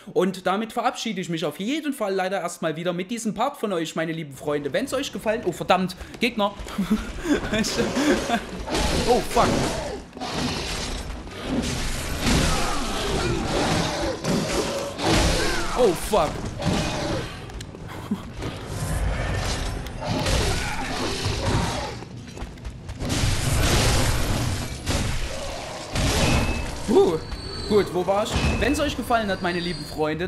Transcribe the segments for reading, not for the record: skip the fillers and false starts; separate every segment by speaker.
Speaker 1: Und damit verabschiede ich mich auf jeden Fall leider erstmal wieder mit diesem Part von euch, meine lieben Freunde. Wenn es euch gefallen... Oh, verdammt, Gegner. Oh, fuck. Oh, fuck. Gut, wo war ich? Wenn es euch gefallen hat, meine lieben Freunde.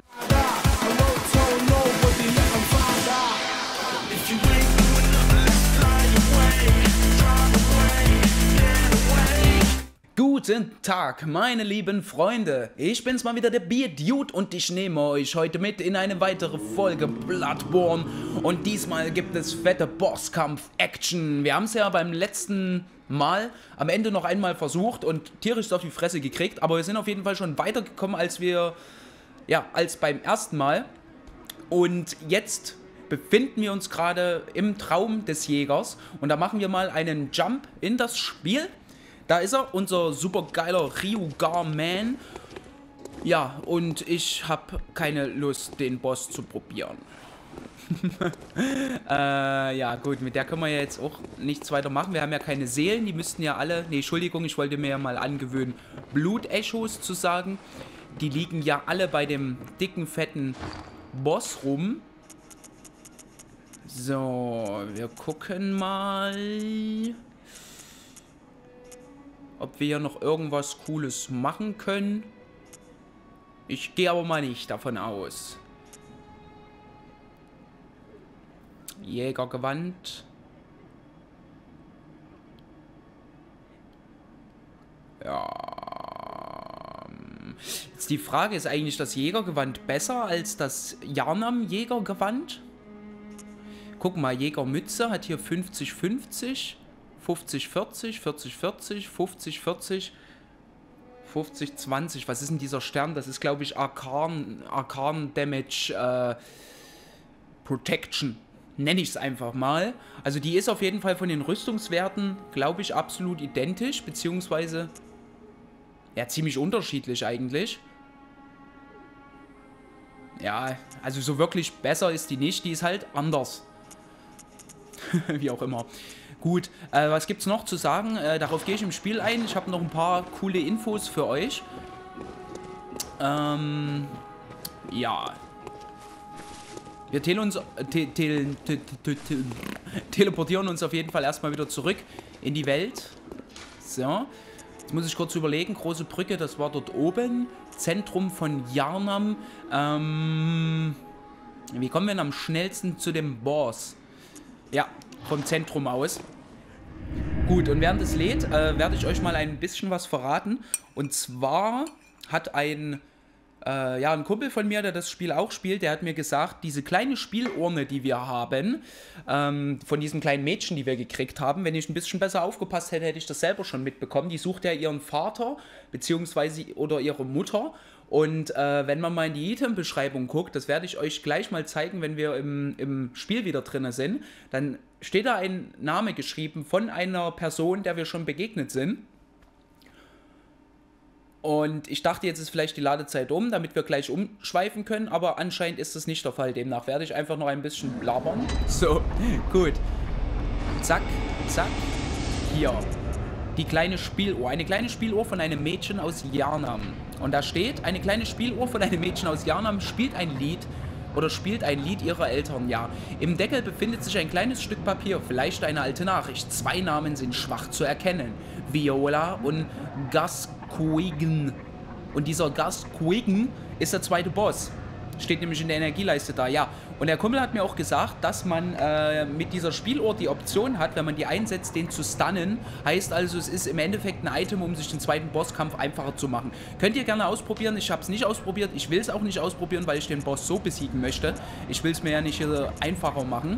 Speaker 1: Guten Tag, meine lieben Freunde. Ich bin's mal wieder, der Bierdude, und ich nehme euch heute mit in eine weitere Folge Bloodborne. Und diesmal gibt es fette Bosskampf-Action. Wir haben es ja beim letzten Mal am Ende noch einmal versucht und tierisch auf die Fresse gekriegt. Aber wir sind auf jeden Fall schon weitergekommen als beim ersten Mal. Und jetzt befinden wir uns gerade im Traum des Jägers. Und da machen wir mal einen Jump in das Spiel. Da ist er, unser super geiler Ryuga Man. Ja, und ich habe keine Lust, den Boss zu probieren. Ja gut, mit der können wir ja jetzt auch nichts weiter machen. Wir haben ja keine Seelen, die müssten ja alle... Ne, Entschuldigung, ich wollte mir ja mal angewöhnen, Blutechos zu sagen. Die liegen ja alle bei dem dicken, fetten Boss rum. So, wir gucken mal, ob wir hier noch irgendwas Cooles machen können. Ich gehe aber mal nicht davon aus. Jägergewand. Ja. Jetzt die Frage, ist eigentlich das Jägergewand besser als das Yharnam-Jägergewand? Guck mal, Jägermütze hat hier 50-50. 50-40, 40-40, 50-40, 50-20. Was ist denn dieser Stern? Das ist, glaube ich, Arcan Damage Protection. Nenne ich es einfach mal. Also die ist auf jeden Fall von den Rüstungswerten, glaube ich, absolut identisch, beziehungsweise ja, ziemlich unterschiedlich eigentlich. Ja, also so wirklich besser ist die nicht, die ist halt anders. Wie auch immer. Gut, was gibt's noch zu sagen? Darauf gehe ich im Spiel ein. Ich habe noch ein paar coole Infos für euch. Ja. Wir teleportieren uns auf jeden Fall erstmal wieder zurück in die Welt. So. Jetzt muss ich kurz überlegen. Große Brücke, das war dort oben. Zentrum von Yharnam. Wie kommen wir denn am schnellsten zu dem Boss? Ja, vom Zentrum aus. Gut, und während es lädt, werde ich euch mal ein bisschen was verraten. Und zwar hat ein Kumpel von mir, der das Spiel auch spielt, der hat mir gesagt, diese kleine Spielurne, die wir haben, von diesem kleinen Mädchen, die wir gekriegt haben, wenn ich ein bisschen besser aufgepasst hätte, hätte ich das selber schon mitbekommen. Die sucht ja ihren Vater, beziehungsweise oder ihre Mutter. Und wenn man mal in die Item-Beschreibung guckt, das werde ich euch gleich mal zeigen, wenn wir im Spiel wieder drin sind, dann steht da ein Name geschrieben von einer Person, der wir schon begegnet sind. Und ich dachte, jetzt ist vielleicht die Ladezeit um, damit wir gleich umschweifen können, aber anscheinend ist das nicht der Fall. Demnach werde ich einfach noch ein bisschen labern. So, gut. Zack, zack. Hier. Die kleine Spieluhr. Eine kleine Spieluhr von einem Mädchen aus Yharnam. Und da steht, eine kleine Spieluhr von einem Mädchen aus Yharnam spielt ein Lied ihrer Eltern, ja. Im Deckel befindet sich ein kleines Stück Papier, vielleicht eine alte Nachricht. Zwei Namen sind schwach zu erkennen. Viola und Gascoigne. Und dieser Gascoigne ist der zweite Boss. Steht nämlich in der Energieleiste da, ja. Und der Kumpel hat mir auch gesagt, dass man mit dieser Spieluhr die Option hat, wenn man die einsetzt, den zu stunnen. Heißt also, es ist im Endeffekt ein Item, um sich den zweiten Bosskampf einfacher zu machen. Könnt ihr gerne ausprobieren. Ich habe es nicht ausprobiert. Ich will es auch nicht ausprobieren, weil ich den Boss so besiegen möchte. Ich will es mir ja nicht einfacher machen.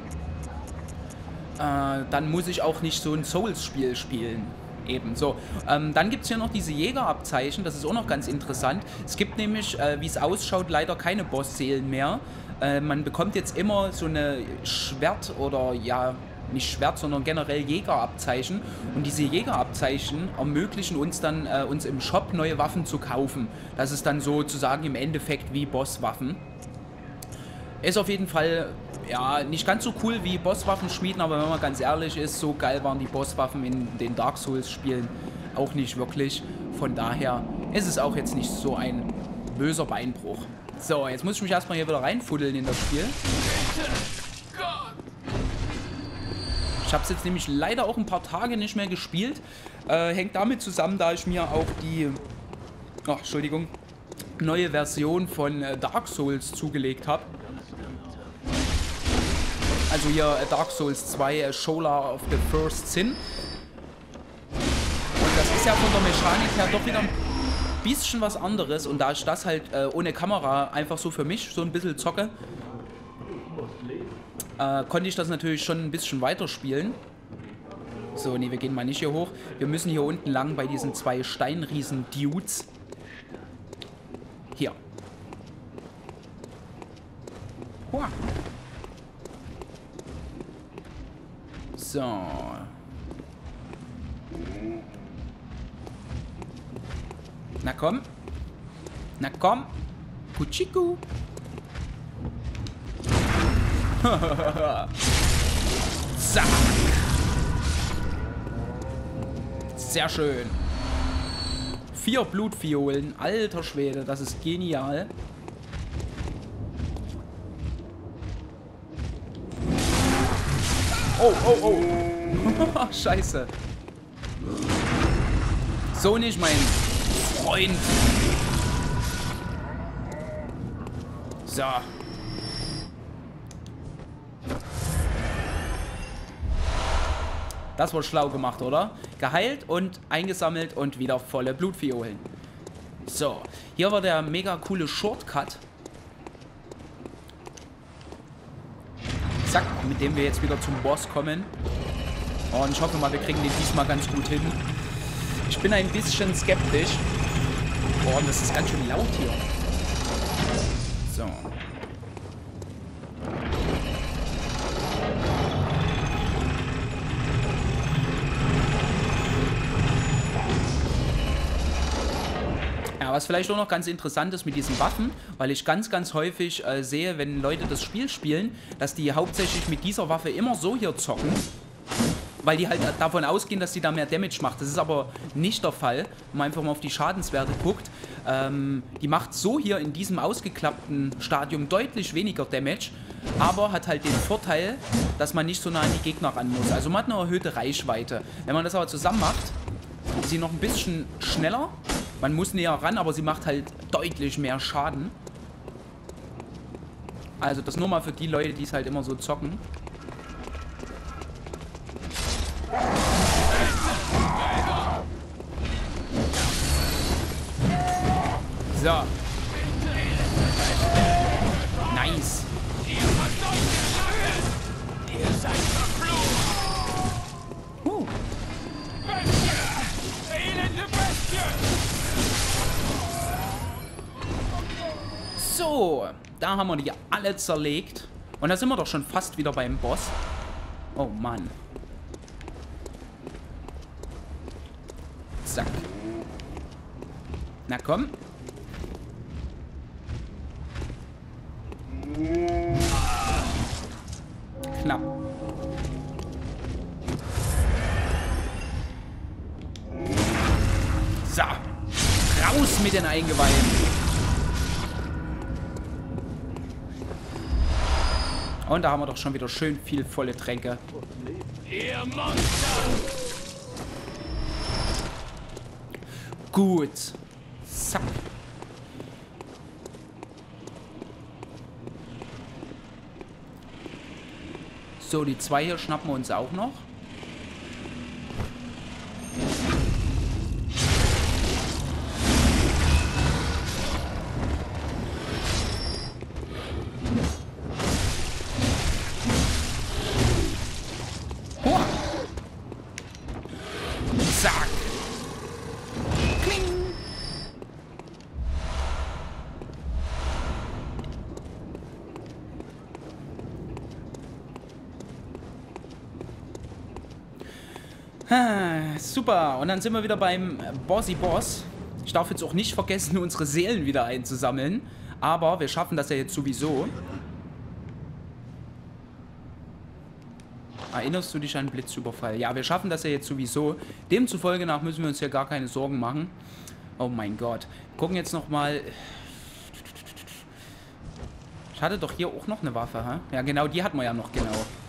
Speaker 1: Dann muss ich auch nicht so ein Souls-Spiel spielen. Ebenso. Dann gibt es hier noch diese Jägerabzeichen. Das ist auch noch ganz interessant. Es gibt nämlich, wie es ausschaut, leider keine Bossseelen mehr. Man bekommt jetzt immer so eine Schwert- oder ja, nicht Schwert, sondern generell Jägerabzeichen. Und diese Jägerabzeichen ermöglichen uns dann, uns im Shop neue Waffen zu kaufen. Das ist dann sozusagen im Endeffekt wie Bosswaffen. Ist auf jeden Fall, ja, nicht ganz so cool wie Bosswaffen schmieden, aber wenn man ganz ehrlich ist, so geil waren die Bosswaffen in den Dark Souls Spielen auch nicht wirklich. Von daher ist es auch jetzt nicht so ein böser Beinbruch. So, jetzt muss ich mich erstmal hier wieder reinfuddeln in das Spiel. Ich habe es jetzt nämlich leider auch ein paar Tage nicht mehr gespielt. Hängt damit zusammen, da ich mir auch die neue Version von Dark Souls zugelegt habe. Also hier Dark Souls 2, Shola of the First Sin. Und das ist ja von der Mechanik her doch wieder ein bisschen was anderes. Und da ich das halt ohne Kamera einfach so für mich so ein bisschen zocke, konnte ich das natürlich schon ein bisschen weiterspielen. So, nee, wir gehen mal nicht hier hoch. Wir müssen hier unten lang bei diesen 2 Steinriesen-Dudes. Hier. Hua. So. Na komm. Na komm. Kuchiku. Zack. Sehr schön. 4 Blutviolen. Alter Schwede, das ist genial. Oh, oh, oh. Scheiße. So nicht, mein Freund. So. Das war schlau gemacht, oder? Geheilt und eingesammelt und wieder volle Blutviolen. So. Hier war der mega coole Shortcut. Zack, mit dem wir jetzt wieder zum Boss kommen. Oh, und ich hoffe mal, wir kriegen den diesmal ganz gut hin. Ich bin ein bisschen skeptisch. Oh, und das ist ganz schön laut hier. So. Ja, was vielleicht auch noch ganz interessant ist mit diesen Waffen, weil ich ganz, ganz häufig sehe, wenn Leute das Spiel spielen, dass die hauptsächlich mit dieser Waffe immer so hier zocken, weil die halt davon ausgehen, dass die da mehr Damage macht. Das ist aber nicht der Fall, wenn man einfach mal auf die Schadenswerte guckt. Die macht so hier in diesem ausgeklappten Stadium deutlich weniger Damage, aber hat halt den Vorteil, dass man nicht so nah an die Gegner ran muss. Also man hat eine erhöhte Reichweite. Wenn man das aber zusammen macht, ist sie noch ein bisschen schneller. Man muss näher ran, aber sie macht halt deutlich mehr Schaden. Also das nur mal für die Leute, die es halt immer so zocken. So. Nice. So, da haben wir die alle zerlegt. Und da sind wir doch schon fast wieder beim Boss. Oh Mann. Zack. Na komm. Knapp. So. Raus mit den Eingeweiden. Und da haben wir doch schon wieder schön viel volle Tränke. Ihr Monster! Gut. Zack. So, die 2 hier schnappen wir uns auch noch. Zack. Kling. Super, und dann sind wir wieder beim Boss. Ich darf jetzt auch nicht vergessen, unsere Seelen wieder einzusammeln. Aber wir schaffen das ja jetzt sowieso. Erinnerst du dich an Blitzüberfall? Ja, wir schaffen das ja jetzt sowieso. Demzufolge nach müssen wir uns ja gar keine Sorgen machen. Oh mein Gott. Gucken jetzt nochmal. Ich hatte doch hier auch noch eine Waffe, hä? Ja, genau, die hatten wir ja noch, genau.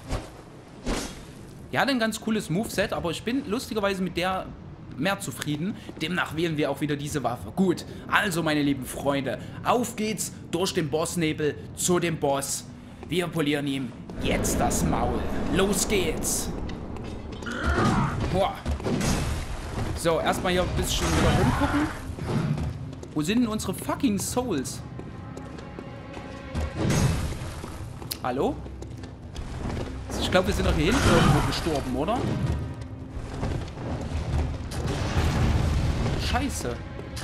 Speaker 1: Die hat ein ganz cooles Moveset, aber ich bin lustigerweise mit der mehr zufrieden. Demnach wählen wir auch wieder diese Waffe. Gut, also meine lieben Freunde, auf geht's durch den Bossnebel zu dem Boss. Wir polieren ihm jetzt das Maul. Los geht's. Boah. So, erstmal hier ein bisschen wieder rumgucken. Wo sind denn unsere fucking Souls? Hallo? Ich glaube, wir sind doch hier hinten irgendwo gestorben, oder? Scheiße.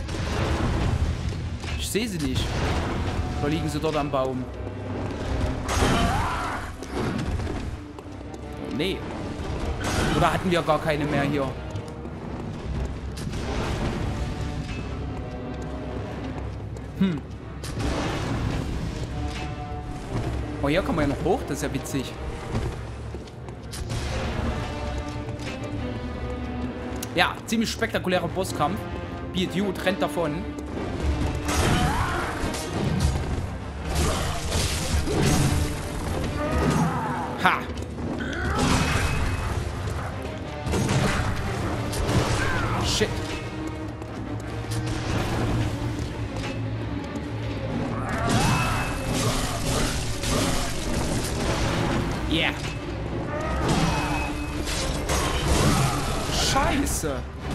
Speaker 1: Ich sehe sie nicht. Oder liegen sie dort am Baum? Nee. Oder hatten wir gar keine mehr hier? Oh, hier kommen wir ja noch hoch. Das ist ja witzig. Ja, ziemlich spektakulärer Bosskampf. Beat You rennt davon. Ha! Shit. Yeah. Scheiße.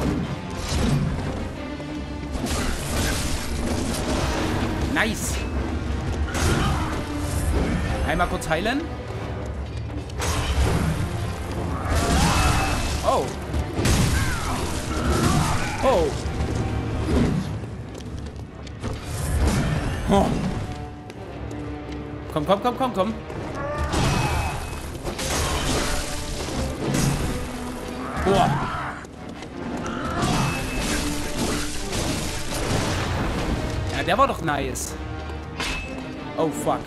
Speaker 1: Nice. Einmal kurz heilen. Oh. Oh. Oh. Komm, komm, komm, komm, komm. Boah. Ja, der war doch nice. Oh, fuck.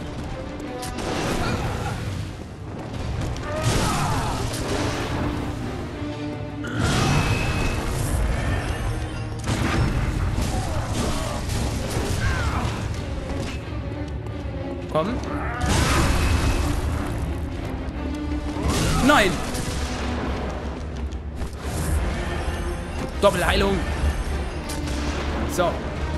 Speaker 1: Komm. Nein. Doppelheilung. So.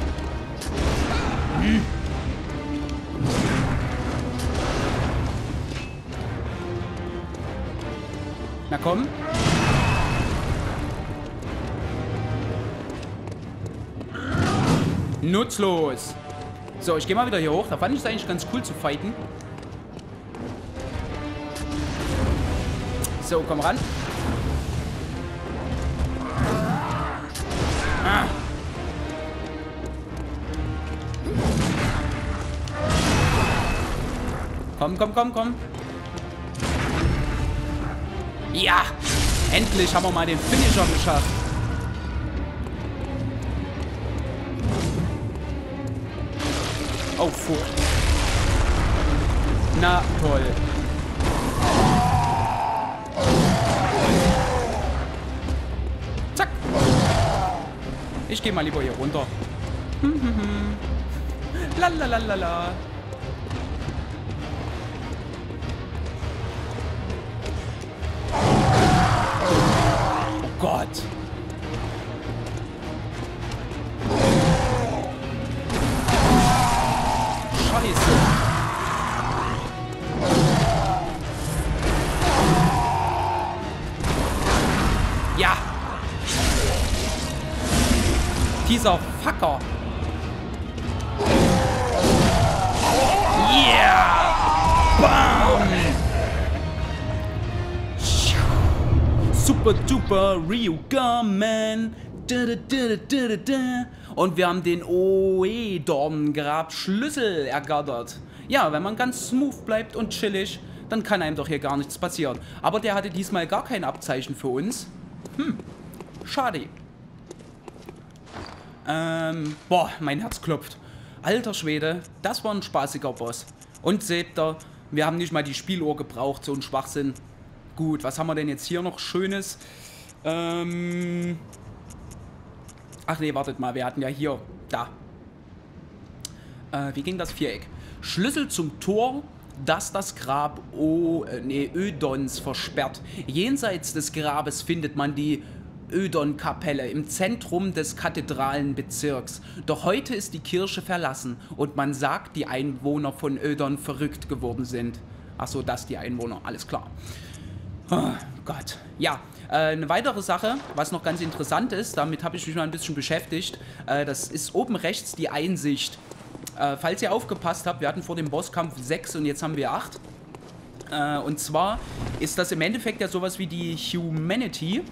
Speaker 1: Na komm. Nutzlos. So, ich gehe mal wieder hier hoch. Da fand ich es eigentlich ganz cool zu fighten. So, komm ran. Ah. Komm, komm, komm, komm. Ja! Endlich haben wir mal den Finisher geschafft. Oh, fuck. Na, toll. Zack. Ich gehe mal lieber hier runter. Lalalala. Oh Gott. Scheiße. Ja. Dieser Fucker. Yeah. Bam. Super duper Ryuga Man. Und wir haben den Oe-Dornengrab-Schlüssel ergattert. Ja, wenn man ganz smooth bleibt und chillig, dann kann einem doch hier gar nichts passieren. Aber der hatte diesmal gar kein Abzeichen für uns. Schade. Boah, mein Herz klopft. Alter Schwede, das war ein spaßiger Boss. Und seht ihr, wir haben nicht mal die Spieluhr gebraucht, so ein Schwachsinn. Gut, was haben wir denn jetzt hier noch Schönes? Ach nee, wartet mal, wir hatten ja hier, da. Wie ging das Viereck? Schlüssel zum Tor, das das Grab Ödons versperrt. Jenseits des Grabes findet man die Ödon-Kapelle im Zentrum des Kathedralenbezirks. Doch heute ist die Kirche verlassen und man sagt, die Einwohner von Ödon verrückt geworden sind. Achso, das die Einwohner, alles klar. Oh Gott. Ja, eine weitere Sache, was noch ganz interessant ist, damit habe ich mich mal ein bisschen beschäftigt, das ist oben rechts die Einsicht. Falls ihr aufgepasst habt, wir hatten vor dem Bosskampf 6 und jetzt haben wir 8. Und zwar ist das im Endeffekt ja sowas wie die Humanity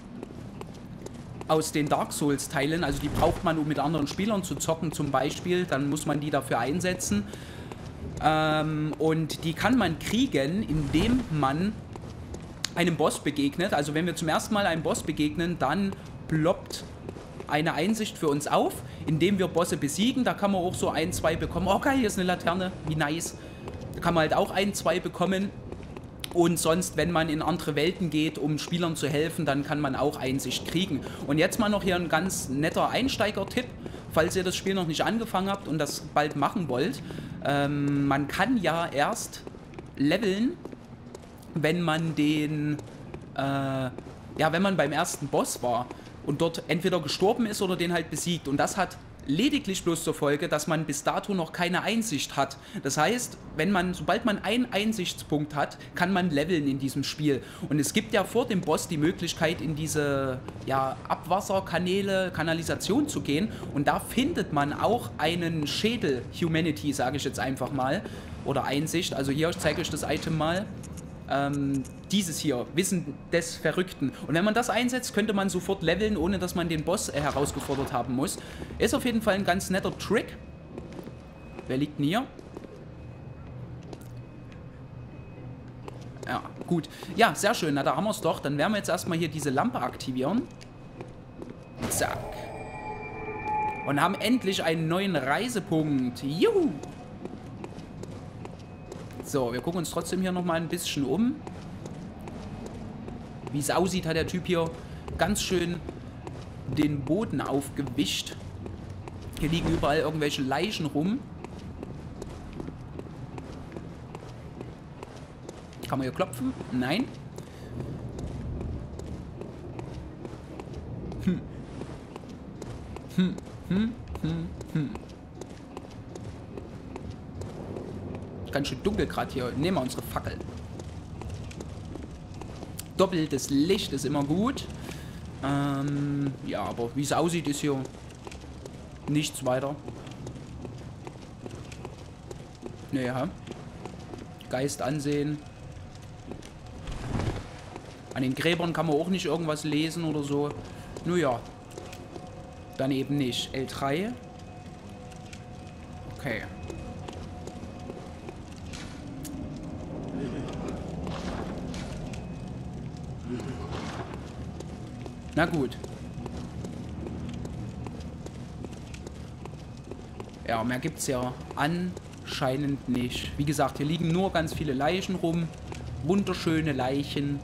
Speaker 1: aus den Dark Souls Teilen. Also die braucht man, um mit anderen Spielern zu zocken zum Beispiel. Dann muss man die dafür einsetzen. Und die kann man kriegen, indem man einem Boss begegnet. Also wenn wir zum ersten Mal einem Boss begegnen, dann ploppt eine Einsicht für uns auf, indem wir Bosse besiegen. Da kann man auch so 1, 2 bekommen. Oh geil, hier ist eine Laterne, wie nice. Da kann man halt auch 1, 2 bekommen. Und sonst, wenn man in andere Welten geht, um Spielern zu helfen, dann kann man auch Einsicht kriegen. Und jetzt mal noch hier ein ganz netter Einsteiger-Tipp, falls ihr das Spiel noch nicht angefangen habt und das bald machen wollt. Man kann ja erst leveln, wenn man den, wenn man beim ersten Boss war und dort entweder gestorben ist oder den halt besiegt. Und das hat lediglich bloß zur Folge, dass man bis dato noch keine Einsicht hat. Das heißt, sobald man einen Einsichtspunkt hat, kann man leveln in diesem Spiel. Und es gibt ja vor dem Boss die Möglichkeit, in diese Abwasserkanäle, Kanalisation zu gehen. Und da findet man auch einen Schädel, Humanity, sage ich jetzt einfach mal. Oder Einsicht. Also hier, ich zeige euch das Item mal. Dieses hier, Wissen des Verrückten. Und wenn man das einsetzt, könnte man sofort leveln, ohne dass man den Boss herausgefordert haben muss. Ist auf jeden Fall ein ganz netter Trick. Wer liegt denn hier? Ja, gut. Ja, sehr schön. Na, da haben wir es doch. Dann werden wir jetzt erstmal hier diese Lampe aktivieren. Zack. Und haben endlich einen neuen Reisepunkt. Juhu! So, wir gucken uns trotzdem hier nochmal ein bisschen um. Wie es aussieht, hat der Typ hier ganz schön den Boden aufgewischt. Hier liegen überall irgendwelche Leichen rum. Kann man hier klopfen? Nein. Ganz schön dunkel gerade hier. Nehmen wir unsere Fackel. Doppeltes Licht ist immer gut. Ja, aber wie es aussieht, ist hier nichts weiter. Naja. Geist ansehen. An den Gräbern kann man auch nicht irgendwas lesen oder so. Naja. Dann eben nicht. L3. Okay. Na gut. Ja, mehr gibt's ja anscheinend nicht. Wie gesagt, hier liegen nur ganz viele Leichen rum. Wunderschöne Leichen.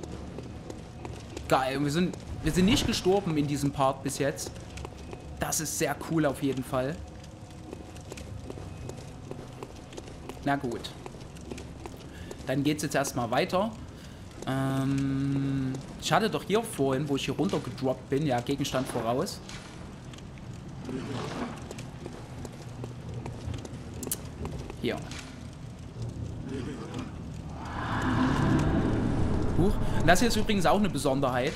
Speaker 1: Geil. Wir sind nicht gestorben in diesem Part bis jetzt. Das ist sehr cool auf jeden Fall. Na gut. Dann geht's jetzt erstmal weiter. Ich hatte doch hier vorhin, wo ich hier runter gedroppt bin, ja, Gegenstand voraus. Hier. Huch. Und das hier ist übrigens auch eine Besonderheit.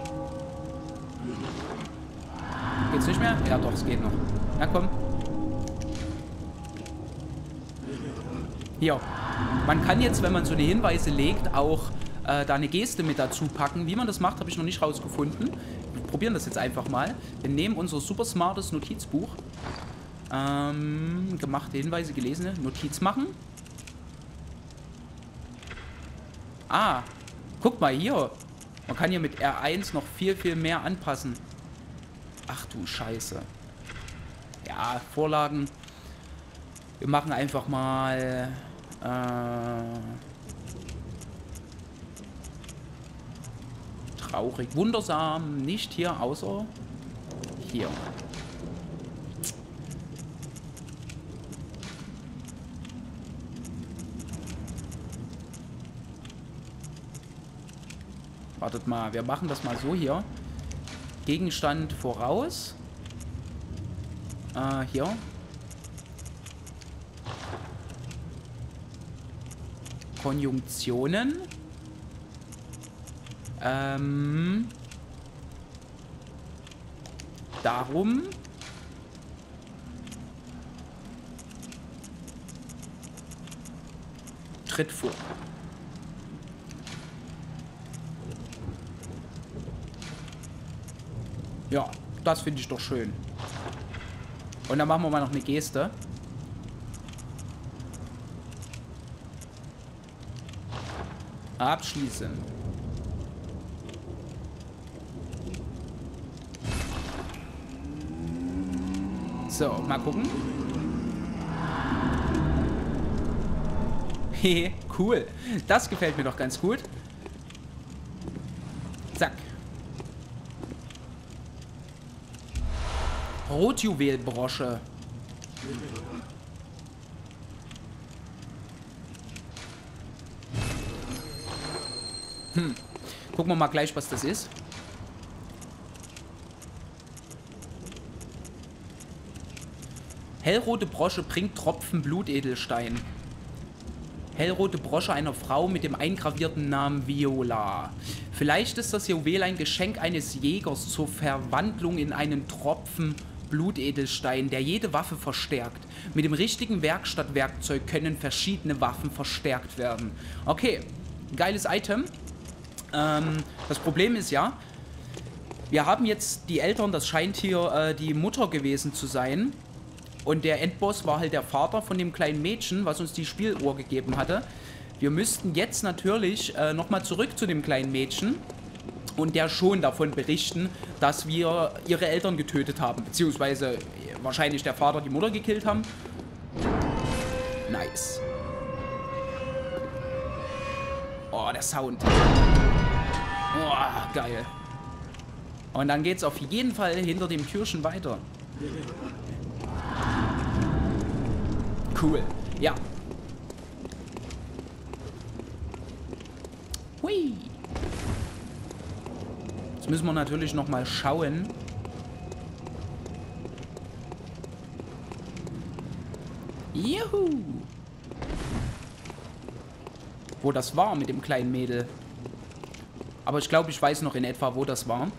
Speaker 1: Geht's nicht mehr? Ja doch, es geht noch. Na komm. Hier. Man kann jetzt, wenn man so eine Hinweise legt, auch da eine Geste mit dazu packen. Wie man das macht, habe ich noch nicht rausgefunden. Wir probieren das jetzt einfach mal. Wir nehmen unser super smartes Notizbuch. Gemachte Hinweise, gelesene. Notiz machen. Ah, guck mal hier. Man kann hier mit R1 noch viel, viel mehr anpassen. Ach du Scheiße. Ja, Vorlagen. Wir machen einfach mal... traurig. Wundersam. Nicht hier, außer... hier. Wartet mal, wir machen das mal so hier. Gegenstand voraus. Hier. Konjunktionen. Darum. Tritt vor. Ja, das finde ich doch schön. Und dann machen wir mal noch eine Geste. Abschließen. So, mal gucken. Hehe, cool. Das gefällt mir doch ganz gut. Zack. Rotjuwelbrosche. Gucken wir mal gleich, was das ist. Hellrote Brosche bringt Tropfen Blutedelstein. Hellrote Brosche einer Frau mit dem eingravierten Namen Viola. Vielleicht ist das Juwel ein Geschenk eines Jägers zur Verwandlung in einen Tropfen Blutedelstein, der jede Waffe verstärkt. Mit dem richtigen Werkstattwerkzeug können verschiedene Waffen verstärkt werden. Okay, geiles Item. Das Problem ist ja, wir haben jetzt die Eltern, das scheint hier die Mutter gewesen zu sein. Und der Endboss war halt der Vater von dem kleinen Mädchen, was uns die Spieluhr gegeben hatte. Wir müssten jetzt natürlich nochmal zurück zu dem kleinen Mädchen und der schon davon berichten, dass wir ihre Eltern getötet haben. Beziehungsweise wahrscheinlich der Vater die Mutter gekillt haben. Nice. Oh, der Sound. Oh, geil. Und dann geht's auf jeden Fall hinter dem Türchen weiter. Cool. Ja. Hui. Jetzt müssen wir natürlich noch mal schauen. Juhu. Wo das war mit dem kleinen Mädel. Aber ich glaube, ich weiß noch in etwa, wo das war.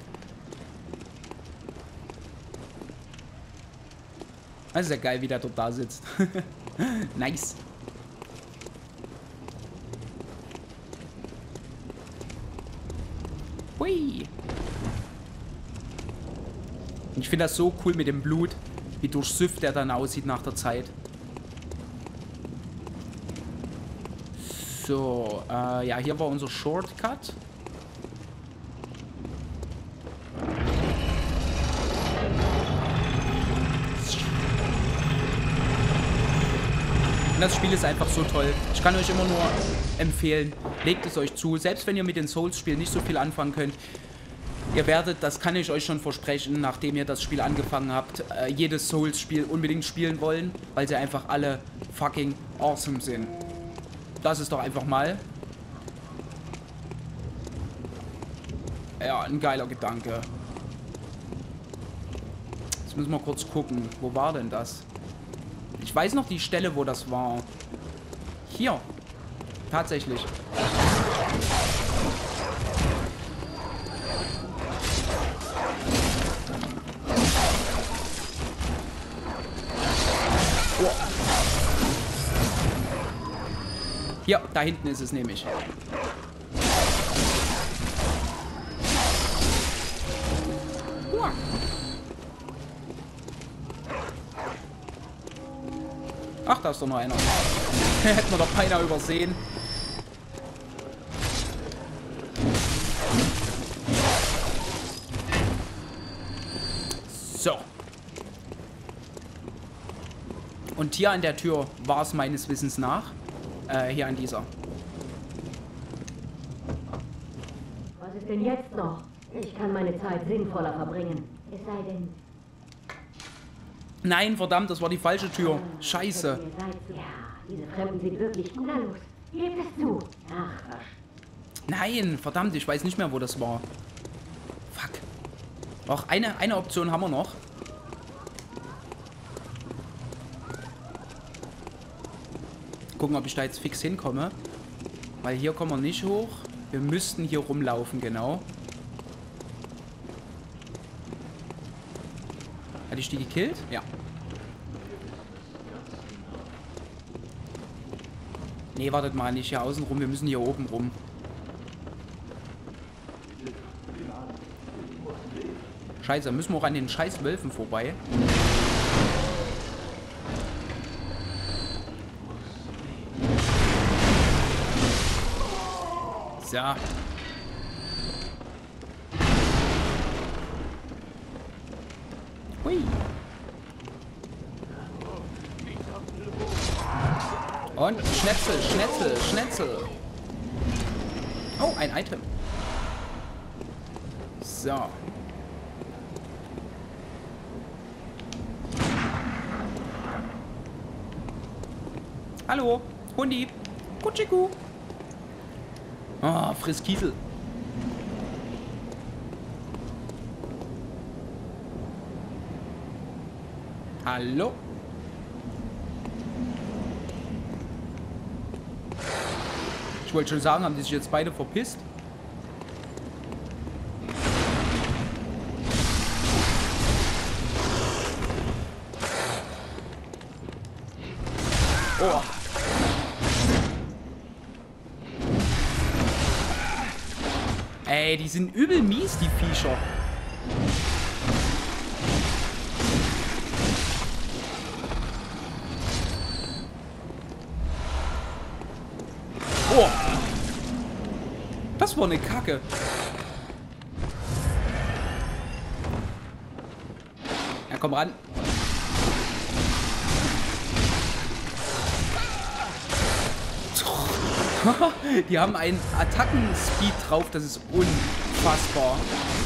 Speaker 1: Das ist ja geil, wie der dort da sitzt. Nice. Hui. Ich finde das so cool mit dem Blut, wie durchsüfft der dann aussieht nach der Zeit. So, ja, hier war unser Shortcut. Das Spiel ist einfach so toll. Ich kann euch immer nur empfehlen, legt es euch zu. Selbst wenn ihr mit den Souls-Spielen nicht so viel anfangen könnt, ihr werdet, das kann ich euch schon versprechen, nachdem ihr das Spiel angefangen habt, jedes Souls-Spiel unbedingt spielen wollen, weil sie einfach alle fucking awesome sind. Das ist doch einfach mal... ja, ein geiler Gedanke. Jetzt müssen wir kurz gucken. Wo war denn das? Ich weiß noch die Stelle, wo das war. Hier. Tatsächlich. Oh. Hier, da hinten ist es nämlich. Ach, da ist doch noch einer. Hätten wir doch beinahe übersehen. So. Und hier an der Tür war es meines Wissens nach. Hier an dieser.
Speaker 2: Was ist denn jetzt noch? Ich kann meine Zeit sinnvoller verbringen. Es sei denn...
Speaker 1: Nein, verdammt, das war die falsche Tür. Scheiße.
Speaker 2: Ja, diese Fremden sind wirklich gut. Na los, gebt es zu. Ach,
Speaker 1: Nein, verdammt, ich weiß nicht mehr, wo das war. Fuck. Auch eine Option haben wir noch. Gucken, ob ich da jetzt fix hinkomme. Weil hier kommen wir nicht hoch. Wir müssten hier rumlaufen, genau. Hatte ich die gekillt? Ja. Nee, wartet mal, nicht hier außen rum. Wir müssen hier oben rum. Scheiße, müssen wir auch an den scheiß Wölfen vorbei. So. Hui. Und Schnetzel, Schnetzel, Schnetzel. Oh, ein Item. So. Hallo, Hundi. Kutschiku. Ah, friss Kiesel. Hallo. Ich wollte schon sagen, haben die sich jetzt beide verpisst? Oh. Ey, die sind übel mies, die Viecher. Oh. Das war eine Kacke. Ja, komm ran. Die haben einen Attacken-Speed drauf, das ist unfassbar.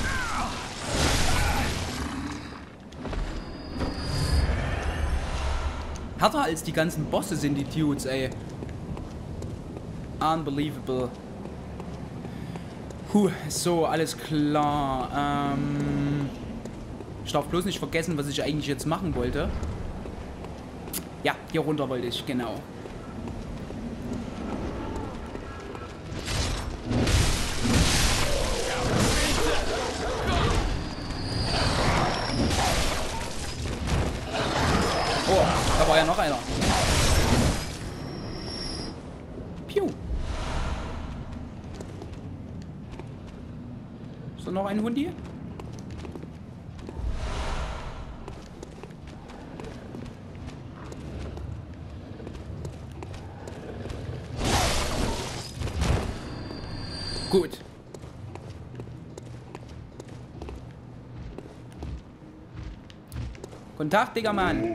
Speaker 1: Härter als die ganzen Bosse sind die Dudes, ey. Unbelievable. So, alles klar. Ich darf bloß nicht vergessen, was ich eigentlich jetzt machen wollte. Ja, hier runter wollte ich, genau. Oh, da war ja noch einer. Piu. Ist da noch ein Hundi? Gut. Guten Tag, Digga, Mann.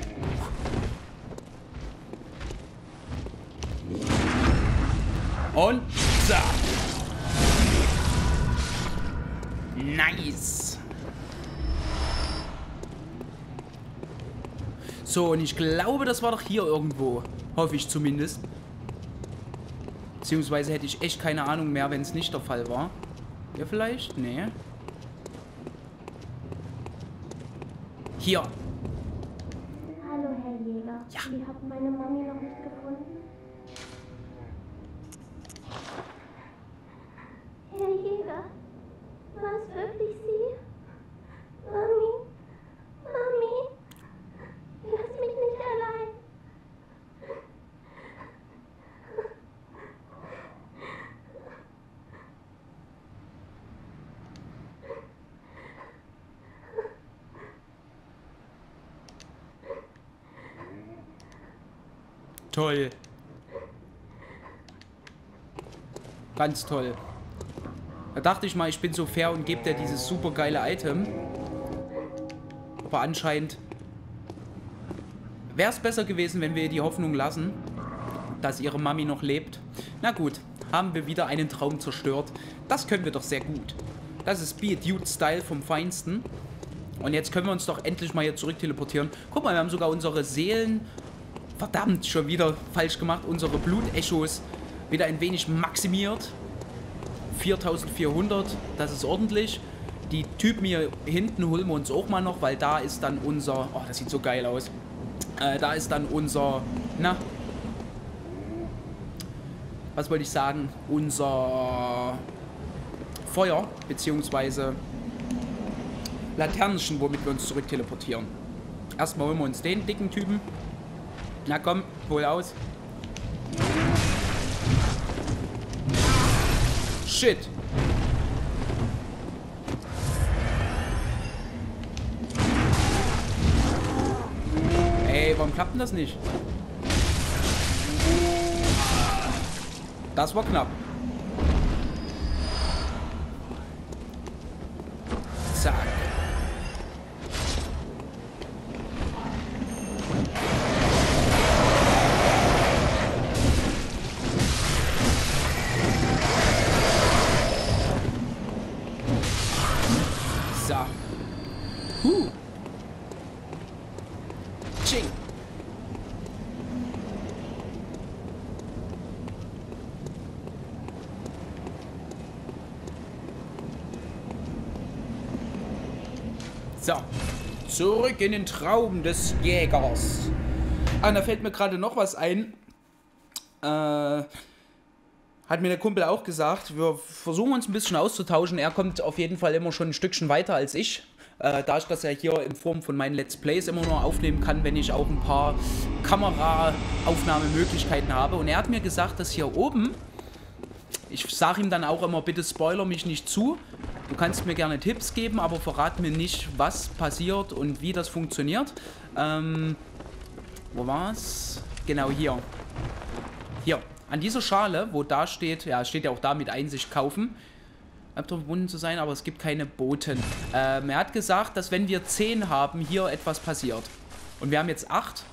Speaker 1: Und zack. Nice. So, und ich glaube, das war doch hier irgendwo. Hoffe ich zumindest. Beziehungsweise hätte ich echt keine Ahnung mehr, wenn es nicht der Fall war. Hier vielleicht? Nee. Hier.
Speaker 2: hallo, Herr Jäger.
Speaker 1: Ja.
Speaker 2: Sie haben meine Mami noch nicht gefunden? Herr Jäger, war es wirklich Sie? Mami, Mami, lass mich nicht allein.
Speaker 1: Toll. Ganz toll. Da dachte ich mal, ich bin so fair und gebe dir dieses super geile Item. Aber anscheinend wäre es besser gewesen, wenn wir ihr die Hoffnung lassen, dass ihre Mami noch lebt. Na gut, haben wir wieder einen Traum zerstört. Das können wir doch sehr gut. Das ist Be a Dude-Style vom Feinsten. Und jetzt können wir uns doch endlich mal hier zurück teleportieren. Guck mal, wir haben sogar unsere Seelen... Verdammt, schon wieder falsch gemacht. Unsere Blutechos wieder ein wenig maximiert. 4400, das ist ordentlich. Die Typen hier hinten holen wir uns auch mal noch, weil da ist dann unser... Oh, das sieht so geil aus. Da ist dann unser... Na... Was wollte ich sagen? Unser Feuer, beziehungsweise Laternenchen, womit wir uns zurück teleportieren. Erstmal holen wir uns den dicken Typen. Na komm, hol aus. Shit. Ey, warum klappt denn das nicht? Das war knapp. Zack. So. Ching. So, zurück in den Traum des Jägers. Ah, da fällt mir gerade noch was ein. Hat mir der Kumpel auch gesagt, wir versuchen uns ein bisschen auszutauschen. Er kommt auf jeden Fall immer schon ein Stückchen weiter als ich. Da ich das ja hier in Form von meinen Let's Plays immer nur aufnehmen kann, wenn ich auch ein paar Kameraaufnahmemöglichkeiten habe. Und er hat mir gesagt, dass hier oben, ich sage ihm dann auch immer, bitte spoiler mich nicht zu. Du kannst mir gerne Tipps geben, aber verrat mir nicht, was passiert und wie das funktioniert. Wo war's? Genau, hier. Hier, an dieser Schale, wo da steht, ja, steht ja auch da mit Einsicht kaufen. Verbunden zu sein, aber es gibt keine Boten. Er hat gesagt, dass wenn wir 10 haben, hier etwas passiert. Und wir haben jetzt 8.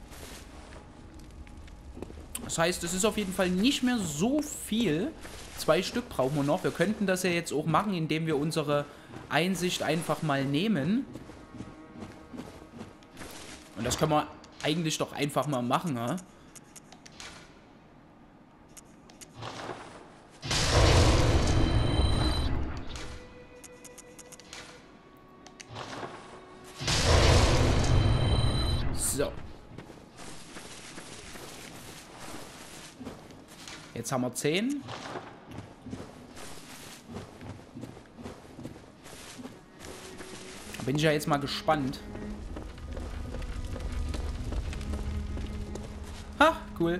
Speaker 1: Das heißt, es ist auf jeden Fall nicht mehr so viel. 2 Stück brauchen wir noch. Wir könnten das ja jetzt auch machen, indem wir unsere Einsicht einfach mal nehmen. Und das können wir eigentlich doch einfach mal machen, ne? So. Jetzt haben wir 10. Da bin ich ja jetzt mal gespannt. Ha, cool.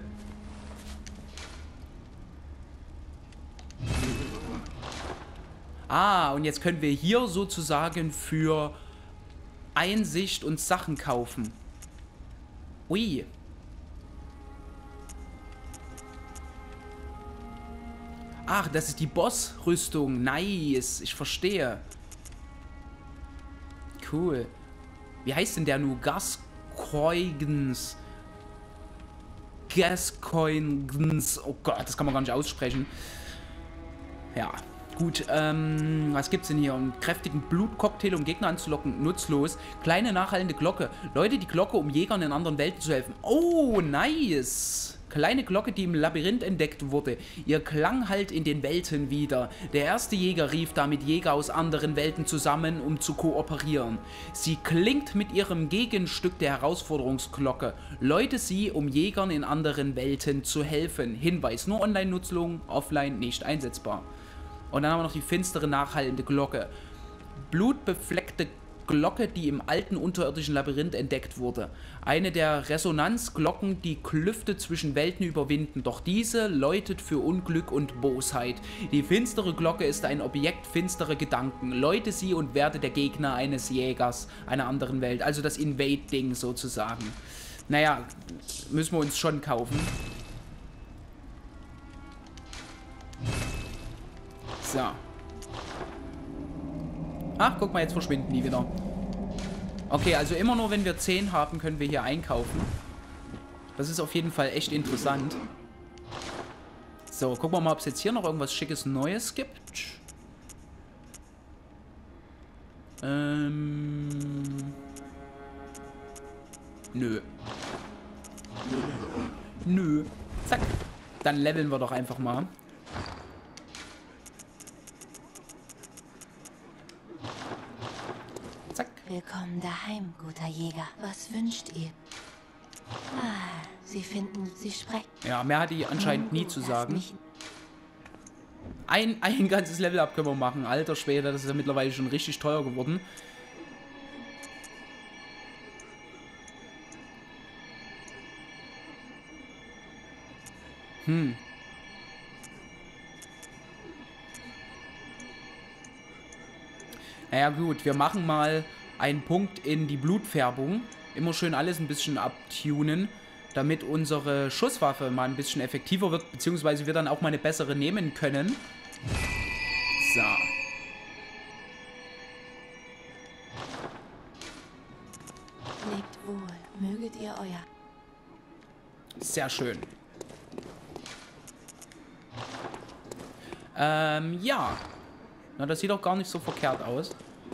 Speaker 1: Ah, und jetzt können wir hier sozusagen für Einsicht und Sachen kaufen. Ui. Ach, das ist die Boss-Rüstung. Nice, ich verstehe. Cool. Wie heißt denn der nur? Gascoigens. Gascoigens. Oh Gott, das kann man gar nicht aussprechen. Ja, gut. Was gibt's denn hier? Einen kräftigen Blutcocktail, um Gegner anzulocken. Nutzlos. Kleine nachhallende Glocke. Leute, die Glocke, um Jägern in anderen Welten zu helfen. Oh, nice. Kleine Glocke, die im Labyrinth entdeckt wurde. Ihr Klang hallt in den Welten wieder. Der erste Jäger rief damit Jäger aus anderen Welten zusammen, um zu kooperieren. Sie klingt mit ihrem Gegenstück der Herausforderungsglocke. Läute sie, um Jägern in anderen Welten zu helfen. Hinweis, nur Online-Nutzung, offline nicht einsetzbar. Und dann haben wir noch die finstere, nachhallende Glocke. Blutbefleckte Glocke, die im alten unterirdischen Labyrinth entdeckt wurde. Eine der Resonanzglocken, die Klüfte zwischen Welten überwinden, doch diese läutet für Unglück und Bosheit. Die finstere Glocke ist ein Objekt finsterer Gedanken. Läute sie und werde der Gegner eines Jägers einer anderen Welt. Also das Invade-Ding sozusagen. Naja, müssen wir uns schon kaufen. So. Ach, guck mal, jetzt verschwinden die wieder. Okay, also immer nur, wenn wir 10 haben, können wir hier einkaufen. Das ist auf jeden Fall echt interessant. So, gucken wir mal, ob es jetzt hier noch irgendwas Schickes Neues gibt. Nö. Nö. Zack. Dann leveln wir doch einfach mal. Zack.
Speaker 3: Willkommen daheim, guter Jäger. Was wünscht ihr? Ah, Sie finden, Sie sprechen.
Speaker 1: Ja, mehr hat die anscheinend nie zu sagen. Ein ganzes Level-Up können wir machen. Alter Schwede, das ist ja mittlerweile schon richtig teuer geworden. Naja gut, wir machen mal einen Punkt in die Blutfärbung. Immer schön alles ein bisschen abtunen, damit unsere Schusswaffe mal ein bisschen effektiver wird, beziehungsweise wir dann auch mal eine bessere nehmen können. So.
Speaker 3: Lebt wohl, möget ihr euer.
Speaker 1: Sehr schön. Ja. Na, das sieht doch gar nicht so verkehrt aus.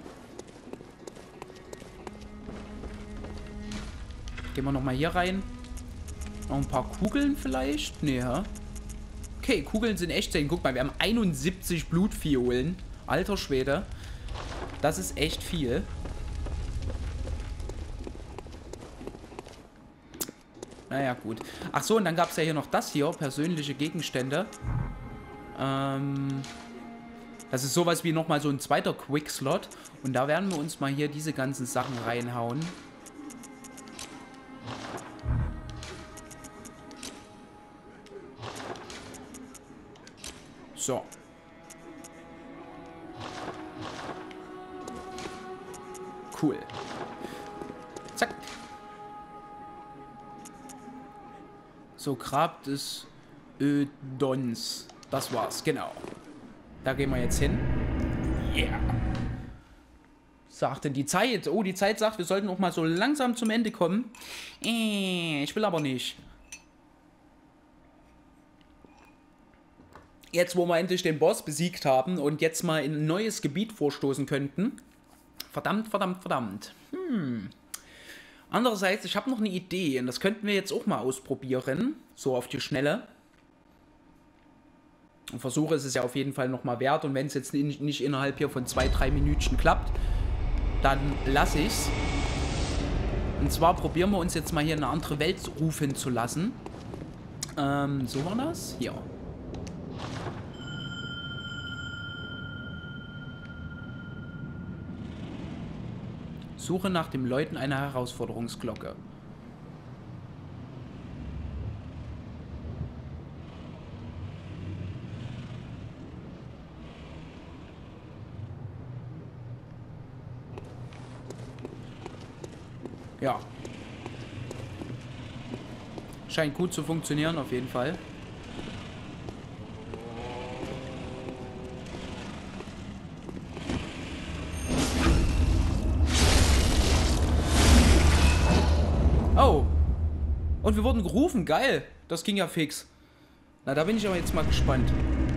Speaker 1: Gehen wir nochmal hier rein. Noch ein paar Kugeln vielleicht? Nee, hä? Okay, Kugeln sind echt selten. Guck mal, wir haben 71 Blutviolen. Alter Schwede. Das ist echt viel. Naja, gut. Ach so, und dann gab es ja hier noch das hier. Persönliche Gegenstände. Das ist sowas wie nochmal so ein zweiter Quickslot. Und da werden wir uns mal hier diese ganzen Sachen reinhauen. So. Cool. Zack. So, Grab des Ödons. Das war's, genau. Da gehen wir jetzt hin. Yeah. Sagte die Zeit. Oh, die Zeit sagt, wir sollten auch mal so langsam zum Ende kommen. Ich will aber nicht. Jetzt, wo wir endlich den Boss besiegt haben und jetzt mal in ein neues Gebiet vorstoßen könnten. Verdammt, verdammt, verdammt. Andererseits, ich habe noch eine Idee und das könnten wir jetzt auch mal ausprobieren. So auf die Schnelle. Und Versuche ist es ja auf jeden Fall nochmal wert. Und wenn es jetzt nicht innerhalb hier von 2-3 Minütchen klappt, dann lasse ich es. Und zwar probieren wir uns jetzt mal hier in eine andere Welt rufen zu lassen. So war das? Hier. Suche nach dem Läuten einer Herausforderungsglocke. Ja. Scheint gut zu funktionieren, auf jeden Fall. Oh. Und wir wurden gerufen. Geil. Das ging ja fix. Na, da bin ich aber jetzt mal gespannt.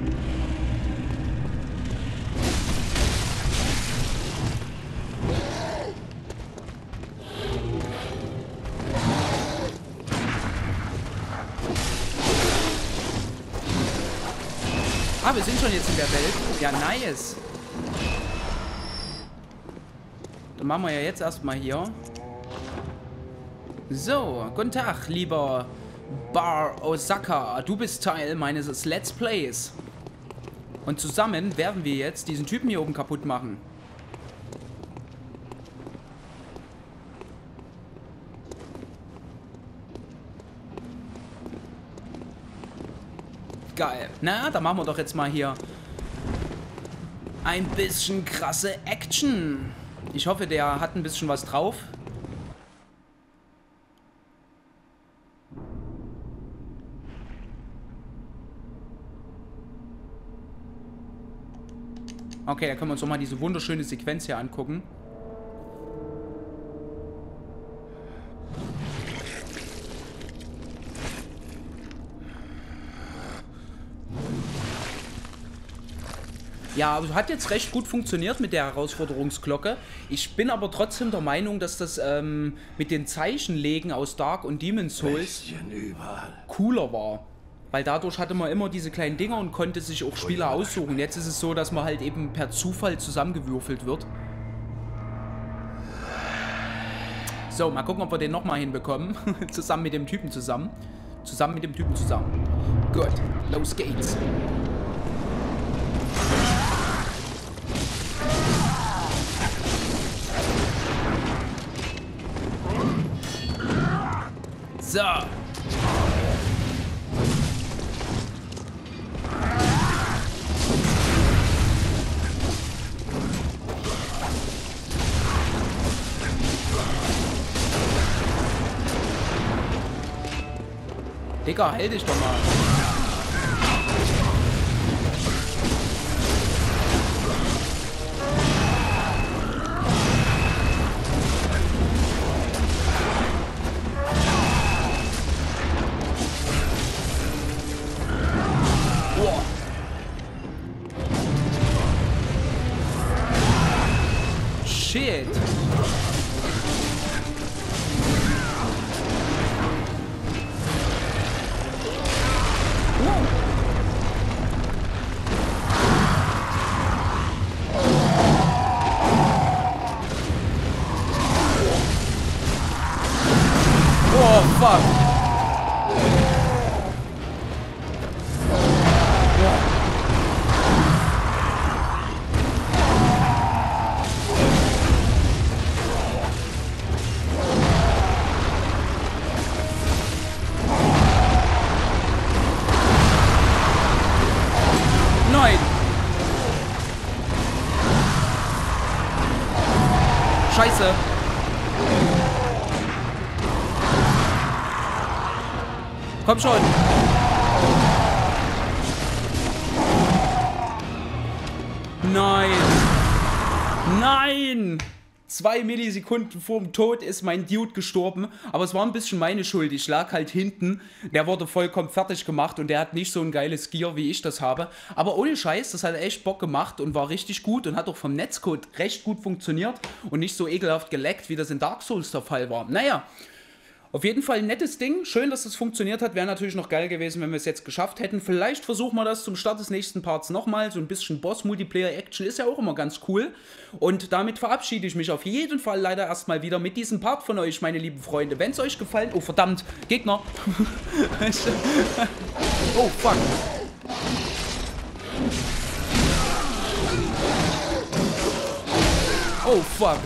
Speaker 1: Ah, wir sind schon jetzt in der Welt. Ja, nice. Dann machen wir ja jetzt erstmal hier. So, guten Tag, lieber Bar Osaka. Du bist Teil meines Let's Plays. Und zusammen werden wir jetzt diesen Typen hier oben kaputt machen. Geil. Na, da machen wir doch jetzt mal hier ein bisschen krasse Action. Ich hoffe, der hat ein bisschen was drauf. Okay, da können wir uns doch mal diese wunderschöne Sequenz hier angucken. Ja, hat jetzt recht gut funktioniert mit der Herausforderungsglocke. Ich bin aber trotzdem der Meinung, dass das mit den Zeichenlegen aus Dark und Demon's Souls cooler war. Weil dadurch hatte man immer diese kleinen Dinger und konnte sich auch Spieler aussuchen. Jetzt ist es so, dass man halt eben per Zufall zusammengewürfelt wird. So, mal gucken, ob wir den nochmal hinbekommen. Zusammen mit dem Typen zusammen. Zusammen mit dem Typen zusammen. Gut, los geht's. So. Digga, heil dich doch mal. Boah. Shit. Oh, fuck. Nein. Scheiße. Komm schon. Nein. Nein. 2 Millisekunden vorm Tod ist mein Dude gestorben. Aber es war ein bisschen meine Schuld. Ich lag halt hinten. Der wurde vollkommen fertig gemacht. Und der hat nicht so ein geiles Gear, wie ich das habe. Aber ohne Scheiß, das hat echt Bock gemacht. Und war richtig gut. Und hat auch vom Netzcode recht gut funktioniert. Und nicht so ekelhaft geleckt, wie das in Dark Souls der Fall war. Naja. Auf jeden Fall ein nettes Ding. Schön, dass das funktioniert hat. Wäre natürlich noch geil gewesen, wenn wir es jetzt geschafft hätten. Vielleicht versuchen wir das zum Start des nächsten Parts nochmal. So ein bisschen Boss-Multiplayer-Action ist ja auch immer ganz cool. Und damit verabschiede ich mich auf jeden Fall leider erstmal wieder mit diesem Part von euch, meine lieben Freunde. Wenn es euch gefallen... Oh, verdammt. Gegner. Oh, fuck. Oh, fuck.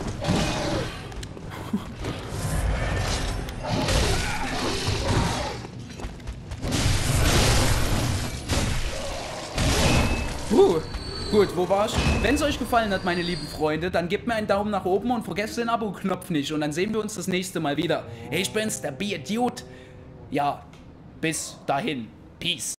Speaker 1: Gut, wo war ich? Wenn es euch gefallen hat, meine lieben Freunde, dann gebt mir einen Daumen nach oben und vergesst den Abo-Knopf nicht. Und dann sehen wir uns das nächste Mal wieder. Ich bin's, der Be a Dude. Ja, bis dahin. Peace.